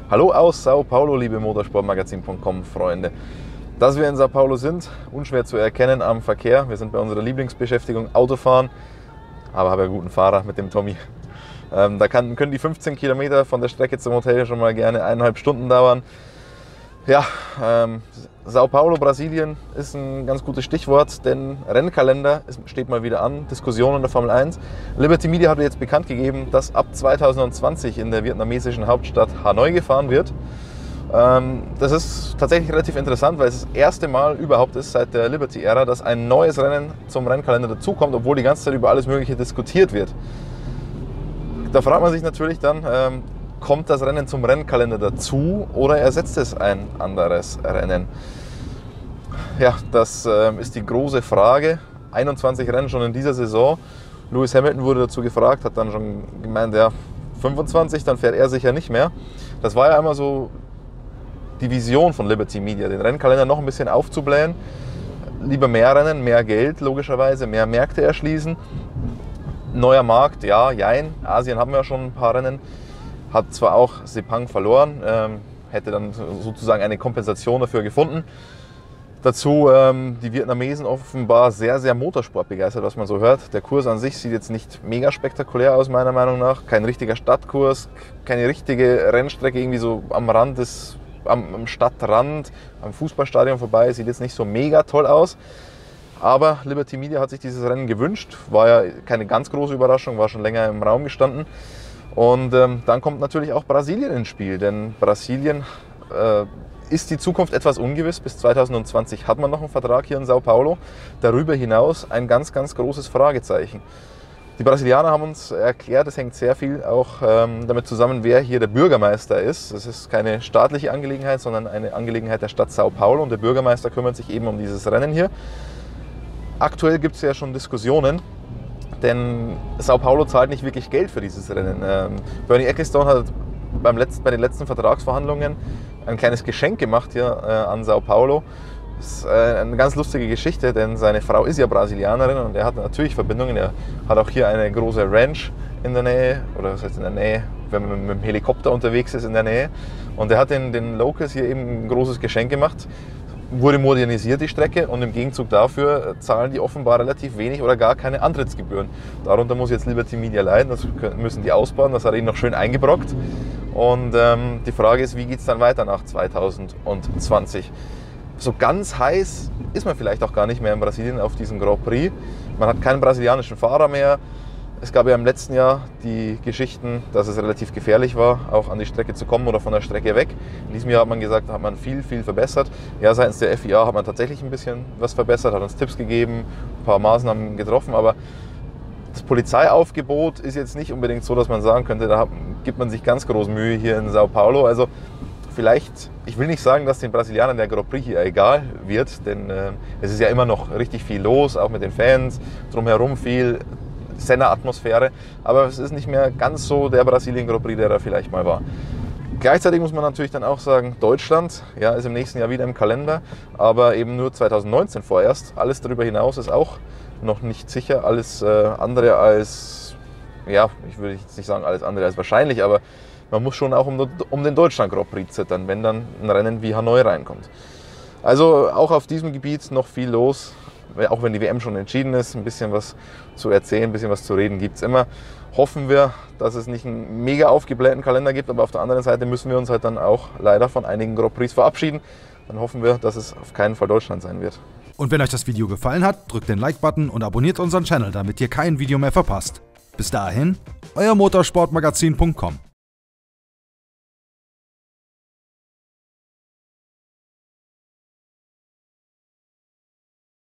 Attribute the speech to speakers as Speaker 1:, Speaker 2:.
Speaker 1: Hallo aus Sao Paulo, liebe Motorsportmagazin.com Freunde. Dass wir in Sao Paulo sind, unschwer zu erkennen am Verkehr. Wir sind bei unserer Lieblingsbeschäftigung Autofahren, aber habe einen guten Fahrer mit dem Tommy. Da können die 15 Kilometer von der Strecke zum Hotel schon mal gerne 1,5 Stunden dauern. Ja, Sao Paulo, Brasilien ist ein ganz gutes Stichwort, denn Rennkalender steht mal wieder an, Diskussionen in der Formel 1. Liberty Media hat jetzt bekannt gegeben, dass ab 2020 in der vietnamesischen Hauptstadt Hanoi gefahren wird. Das ist tatsächlich relativ interessant, weil es das erste Mal überhaupt ist seit der Liberty-Ära, dass ein neues Rennen zum Rennkalender dazukommt, obwohl die ganze Zeit über alles Mögliche diskutiert wird. Da fragt man sich natürlich dann, kommt das Rennen zum Rennkalender dazu oder ersetzt es ein anderes Rennen? Ja, das ist die große Frage. 21 Rennen schon in dieser Saison. Lewis Hamilton wurde dazu gefragt, hat dann schon gemeint, ja, 25, dann fährt er sicher nicht mehr. Das war ja immer so die Vision von Liberty Media, den Rennkalender noch ein bisschen aufzublähen. Lieber mehr Rennen, mehr Geld logischerweise, mehr Märkte erschließen. Neuer Markt, ja, jein. Asien haben wir ja schon ein paar Rennen. Hat zwar auch Sepang verloren, hätte dann sozusagen eine Kompensation dafür gefunden. Dazu die Vietnamesen offenbar sehr, sehr motorsportbegeistert, was man so hört. Der Kurs an sich sieht jetzt nicht mega spektakulär aus, meiner Meinung nach. Kein richtiger Stadtkurs, keine richtige Rennstrecke, irgendwie so am Rand am Stadtrand, am Fußballstadion vorbei. Sieht jetzt nicht so mega toll aus. Aber Liberty Media hat sich dieses Rennen gewünscht. War ja keine ganz große Überraschung, war schon länger im Raum gestanden. Und dann kommt natürlich auch Brasilien ins Spiel, denn Brasilien ist die Zukunft etwas ungewiss. Bis 2020 hat man noch einen Vertrag hier in Sao Paulo. Darüber hinaus ein ganz, ganz großes Fragezeichen. Die Brasilianer haben uns erklärt, es hängt sehr viel auch damit zusammen, wer hier der Bürgermeister ist. Das ist keine staatliche Angelegenheit, sondern eine Angelegenheit der Stadt Sao Paulo. Und der Bürgermeister kümmert sich eben um dieses Rennen hier. Aktuell gibt es ja schon Diskussionen, denn Sao Paulo zahlt nicht wirklich Geld für dieses Rennen. Bernie Ecclestone hat bei den letzten Vertragsverhandlungen ein kleines Geschenk gemacht hier an Sao Paulo. Das ist eine ganz lustige Geschichte, denn seine Frau ist ja Brasilianerin und er hat natürlich Verbindungen. Er hat auch hier eine große Ranch in der Nähe, oder was heißt in der Nähe, wenn man mit dem Helikopter unterwegs ist in der Nähe. Und er hat den Locals hier eben ein großes Geschenk gemacht. Wurde modernisiert die Strecke und im Gegenzug dafür zahlen die offenbar relativ wenig oder gar keine Antrittsgebühren. Darunter muss jetzt Liberty Media leiden, das müssen die ausbauen, das hat er ihnen noch schön eingebrockt. Und die Frage ist, wie geht es dann weiter nach 2020? So ganz heiß ist man vielleicht auch gar nicht mehr in Brasilien auf diesem Grand Prix. Man hat keinen brasilianischen Fahrer mehr. Es gab ja im letzten Jahr die Geschichten, dass es relativ gefährlich war, auch an die Strecke zu kommen oder von der Strecke weg. In diesem Jahr hat man gesagt, hat man viel, viel verbessert. Ja, seitens der FIA hat man tatsächlich ein bisschen was verbessert, hat uns Tipps gegeben, ein paar Maßnahmen getroffen, aber das Polizeiaufgebot ist jetzt nicht unbedingt so, dass man sagen könnte, da gibt man sich ganz groß Mühe hier in Sao Paulo. Also vielleicht, ich will nicht sagen, dass den Brasilianern der Grand Prix hier egal wird, denn es ist ja immer noch richtig viel los, auch mit den Fans, drumherum viel Senna-Atmosphäre, aber es ist nicht mehr ganz so der Brasilien Grand Prix, der da vielleicht mal war. Gleichzeitig muss man natürlich dann auch sagen, Deutschland ja, ist im nächsten Jahr wieder im Kalender, aber eben nur 2019 vorerst. Alles darüber hinaus ist auch noch nicht sicher, alles andere als, ja, ich würde jetzt nicht sagen alles andere als wahrscheinlich, aber man muss schon auch um den Deutschland Grand Prix zittern, wenn dann ein Rennen wie Hanoi reinkommt. Also auch auf diesem Gebiet noch viel los. Auch wenn die WM schon entschieden ist, ein bisschen was zu erzählen, ein bisschen was zu reden gibt es immer. Hoffen wir, dass es nicht einen mega aufgeblähten Kalender gibt, aber auf der anderen Seite müssen wir uns halt dann auch leider von einigen Grand Prix verabschieden. Dann hoffen wir, dass es auf keinen Fall Deutschland sein wird.
Speaker 2: Und wenn euch das Video gefallen hat, drückt den Like-Button und abonniert unseren Channel, damit ihr kein Video mehr verpasst. Bis dahin, euer Motorsportmagazin.com.